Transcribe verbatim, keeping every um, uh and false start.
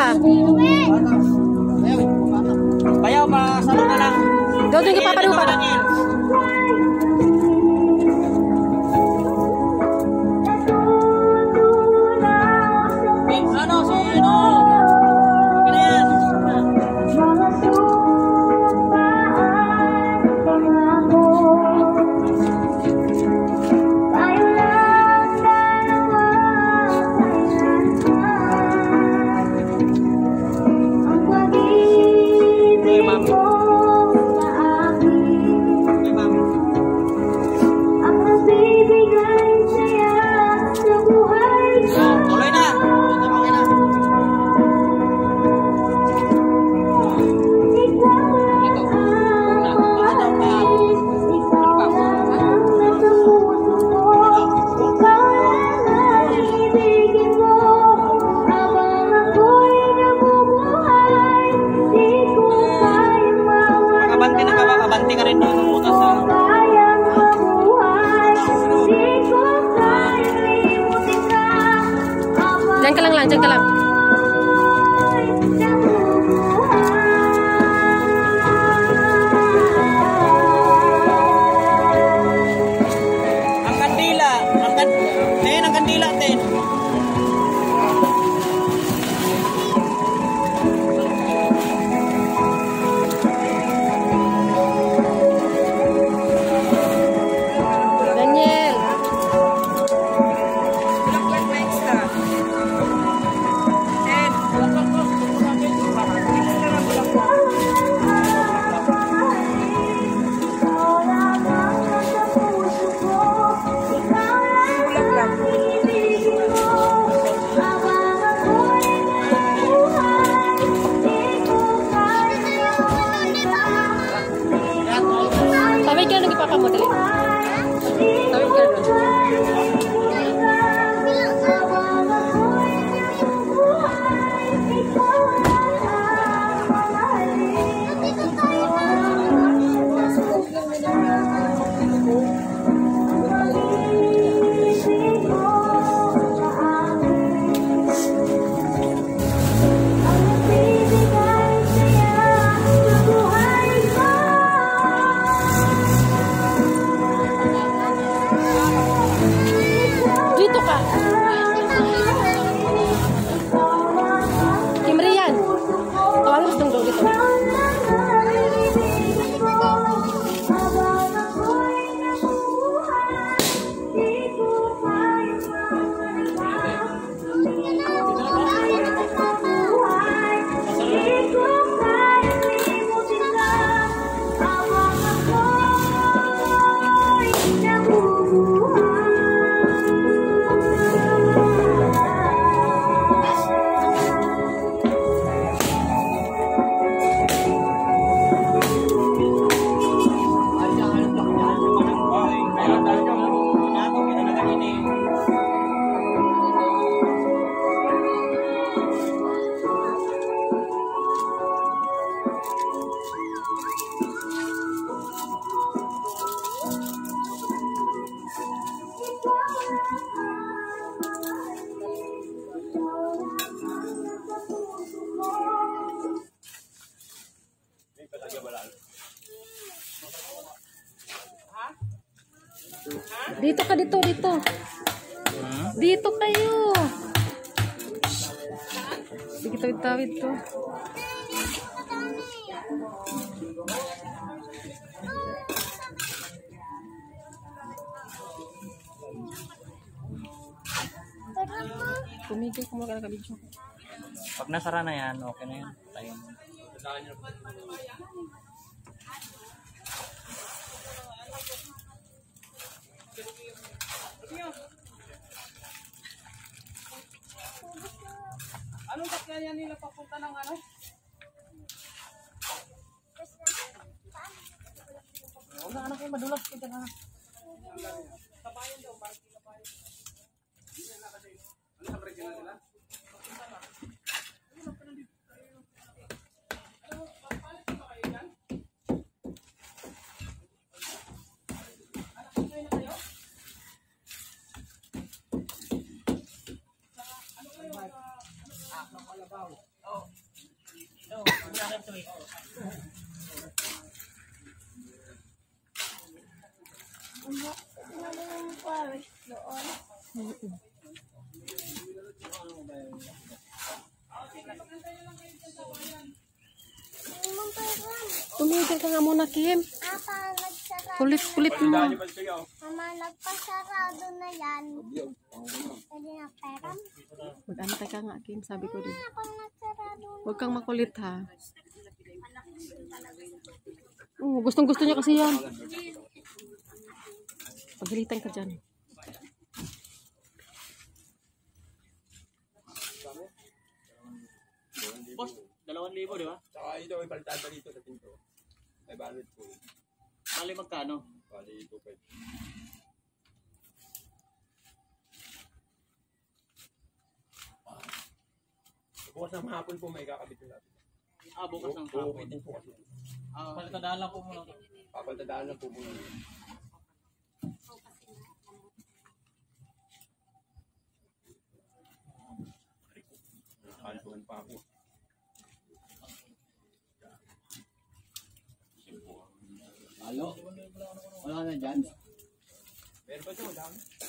ka? Bayaw pa, salo na lang. Doon doon ka paparupa. Ano, sino? Ganyan. Abanti ka rin doon ng butas sa... Diyan ka lang lang, diyan ka lang. Ang kandila, ang kandila, eh, ang kandila, ten. Tawid ka nung ipapa mo, dali. Tawid ka doon. Dito ka. Kimrian. Tawag mo dito. Dito. Dito ka, dito, dito. Dito kayo. Sige, tawid-tawid to. Tumigil ko muna ka na-video. Pag nasara na yan, okay na yan. Tayo. Anong sakyan nila papunta ng ano? Wala, anak ko, madulas ka dyan, ha? Tabayan daw, parang tinabayan. Ano sa break na nila? Oh. eh. Tumigil ka nga muna, Kim. Apa, nagsarado. Kulit-kulit mo. Mama, nagpasarado na yan. Pwede na pera. Mag-antay ka nga, Kim. Sabi ko din. Ako nagsarado na. Huwag kang makulit, ha. Oh, gustong-gusto niya kasi yan. Pagalitan ka dyan. Boss, dalawang libo, di ba? Saka ito may paltada dito sa pinto. May balot po. Bali magkano? Bali ito pa. Bukas ng hapon po may kakabit yung natin. Ah, bukas ng hapon. Bukitin po kasi. Ah, palitadaan lang po muna. Papaltadaan lang po muna. Alpuhan pa ako. Halo? Wala ka na dyan? Meron ba ito? Madami.